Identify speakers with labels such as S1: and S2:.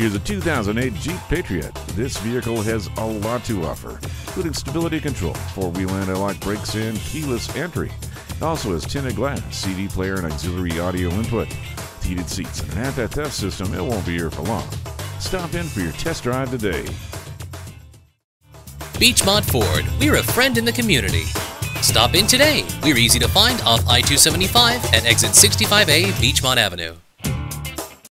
S1: Here's a 2008 Jeep Patriot. This vehicle has a lot to offer, including stability control, four-wheel anti-lock brakes, and keyless entry. It also has tinted glass, CD player, and auxiliary audio input. With heated seats and an anti-theft system, it won't be here for long. Stop in for your test drive today.
S2: Beechmont Ford, we're a friend in the community. Stop in today. We're easy to find off I-275 and exit 65A Beechmont Avenue.